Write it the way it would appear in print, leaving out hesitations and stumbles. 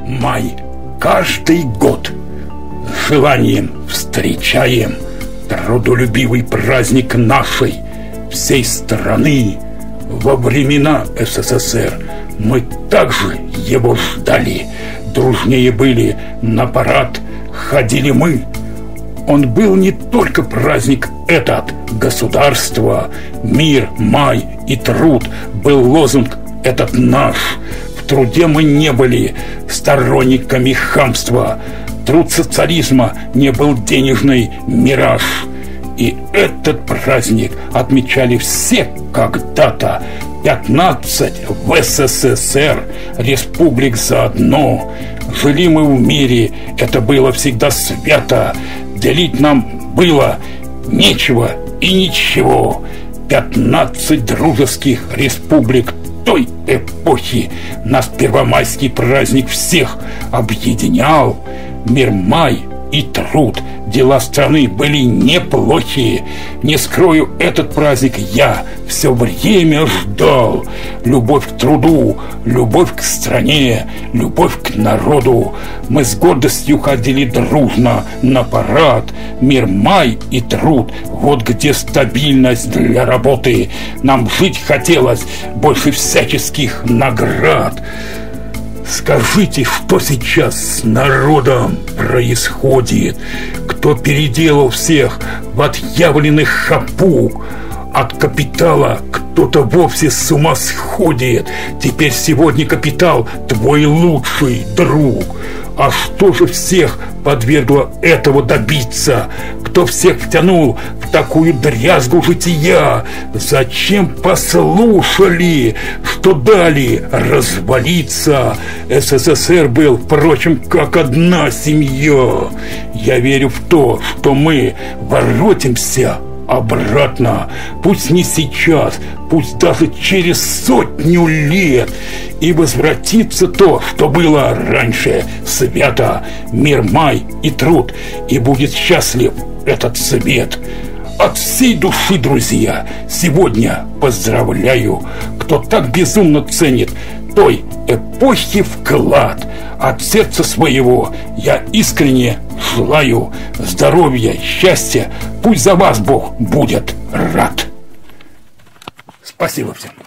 Май каждый год с желанием встречаем трудолюбивый праздник нашей всей страны. Во времена СССР мы также его ждали, дружнее были, на парад ходили мы. Он был не только праздник этот, государство, мир, май и труд, был лозунг этот наш. В труде мы не были сторонниками хамства, труд социализма не был денежный мираж. И этот праздник отмечали все когда-то. 15 в СССР, республик заодно. Жили мы в мире, это было всегда свято. Делить нам было нечего и ничего. 15 дружеских республик той эпохи. Нас первомайский праздник всех объединял. Мир, май и труд, дела страны были неплохие. Не скрою, этот праздник я все время ждал. Любовь к труду, любовь к стране, любовь к народу. Мы с гордостью ходили дружно на парад. Мир, май и труд, вот где стабильность для работы. Нам жить хотелось больше всяческих наград. Скажите, что сейчас с народом происходит? Кто переделал всех в отъявленных хапуг? От капитала кто-то вовсе с ума сходит. Теперь сегодня капитал твой лучший друг. А что же всех подвергло этого добиться? Кто всех втянул в такую дрязгу жития? Зачем послушали, что дали развалиться? СССР был, впрочем, как одна семья. Я верю в то, что мы воротимся обратно, пусть не сейчас, пусть даже через 100 лет, и возвратится то, что было раньше, свято, мир, май и труд, и будет счастлив этот свет. От всей души, друзья, сегодня поздравляю, кто так безумно ценит той эпохи вклад. От сердца своего я искренне желаю здоровья, счастья. Пусть за вас Бог будет рад. Спасибо всем.